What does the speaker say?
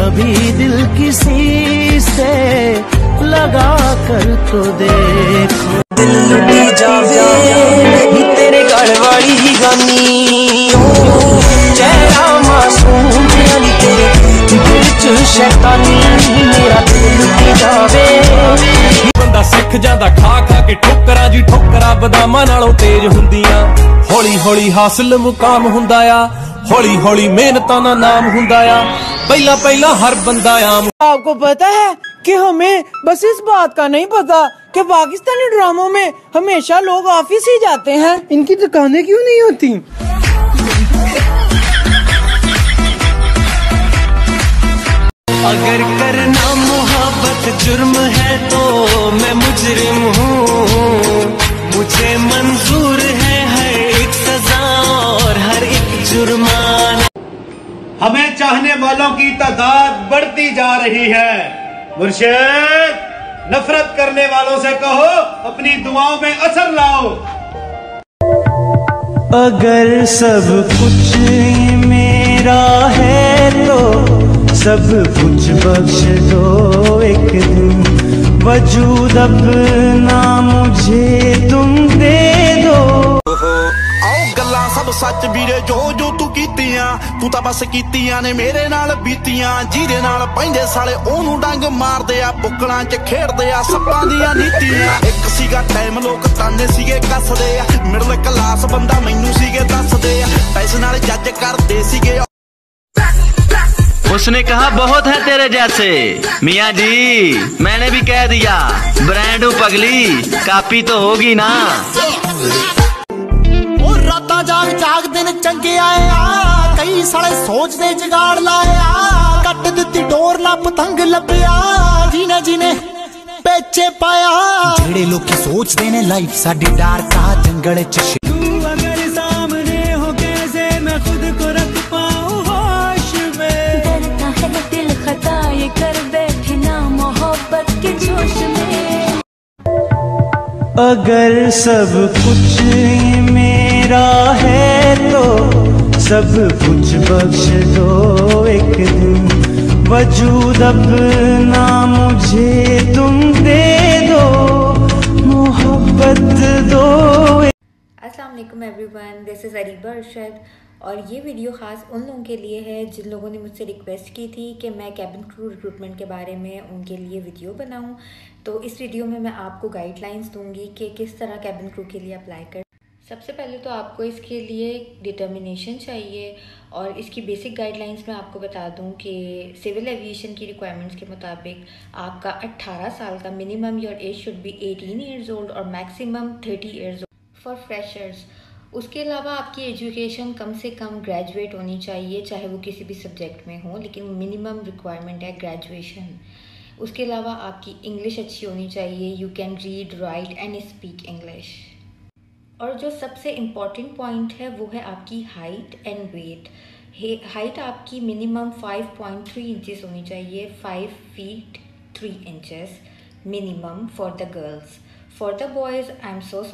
कभी दिल किसी से लगा कर तो देखो। दिल लुटी जावे तेरे गल वाली गानी, चेहरा मासूम तेरे दिल च शैतानी, मेरा दिल लुटी जावे। बंदा सिख जांदा खा खा के ठोकरा जी ठोकरा, बदामां नालों तेज हुंदियां। हौली हौली हासिल मुकाम हुंदा आ, हौली हौली मेहनतां दा नाम हुंदा आ, पहला पहला हर बंदा आम। आपको पता है कि हमें बस इस बात का नहीं पता कि पाकिस्तानी ड्रामों में हमेशा लोग ऑफिस ही जाते हैं, इनकी दुकानें क्यों नहीं होती? अगर करना मोहब्बत जुर्म है तो मैं मुजरिम हूँ, मुझे मंजूर है हर एक सजा और हर एक जुर्माना। हमें चाहने वालों की तादाद बढ़ती जा रही है। मुर्शिद, नफरत करने वालों से कहो अपनी दुआओं में असर लाओ। अगर सब कुछ मेरा है तो सब कुछ बख्श दो एक दिन, वजूद अपना मुझे तुम दे दो। गल्लां सब सच वीरे जो जो तू कीतियां, तू तां बस कीतियां ने मेरे नाल बीतियां। ਜਿਹਦੇ ਨਾਲ ਪੈਂਦੇ ਸਾਲੇ ਉਹਨੂੰ ਡੰਗ ਮਾਰਦੇ ਆ, ਬੁੱਕਲਾਂ 'ਚ ਖੇਡਦੇ ਆ ਸੱਪਾਂ ਦੀਆਂ ਨੀਤੀਆਂ। ਇੱਕ ਸੀਗਾ ਟਾਈਮ ਲੋਕ ਤਾਨੇ ਸੀਗੇ ਕੱਸਦੇ ਆ, ਮਿਡਲ ਕਲਾਸ ਬੰਦਾ ਮੈਨੂੰ ਸੀਗੇ ਦੱਸਦੇ ਆ, ਪੈਸੇ ਨਾਲ ਜੱਜ ਕਰਦੇ ਸੀਗੇ। उसने कहा बहुत है तेरे जैसे मियाँ जी, मैंने भी कह दिया ब्रांड हूँ पगली, कापी तो होगी ना। रातां जाग जाग दिन चंगे आए आ, कई साले सोचदे जुगाड़ लाए आ, कट दित्ती डोर ला पतंग लभ्या, जीने जीने पेचे पाया। जेड़े लोग सोचदे ने लाइफ साडी डार्क आ जंगल च। अगर सामने हो कैसे मैं खुद को रख पाऊं होश में, डरता है दिल खता ये कर बैठे ना मोहब्बत के जोश में। अगर सब कुछ मेरा है तो सब कुछ बख्श दो एक दिन, वजूद अपना मुझे तुम दे दो, मोहब्बत दो। अस्सलाम वालेकुम everyone, this is Areeba Arshad और ये वीडियो ख़ास उन लोगों के लिए है जिन लोगों ने मुझसे रिक्वेस्ट की थी कि मैं कैबिन क्रू रिक्रूटमेंट के बारे में उनके लिए वीडियो बनाऊं। तो इस वीडियो में मैं आपको गाइडलाइंस दूंगी कि किस तरह कैबिन क्रू के लिए अप्लाई कर। सबसे पहले तो आपको इसके लिए डिटर्मिनेशन चाहिए और इसकी बेसिक गाइडलाइंस मैं आपको बता दूं कि सिविल एविएशन की रिक्वायरमेंट्स के मुताबिक आपका 18 साल का minimum your age should be 18 years old और maximum 30 years old for freshers. उसके अलावा आपकी एजुकेशन कम से कम ग्रेजुएट होनी चाहिए, चाहे वो किसी भी सब्जेक्ट में हो, लेकिन मिनिमम रिक्वायरमेंट है ग्रेजुएशन। उसके अलावा आपकी इंग्लिश अच्छी होनी चाहिए, you can read write and speak English. और जो सबसे इम्पॉर्टेंट पॉइंट है वो है आपकी हाइट एंड वेट। हाइट आपकी मिनिमम 5.3 इंचेस होनी चाहिए, 5 feet 3 inches minimum for the girls. For the boys I am so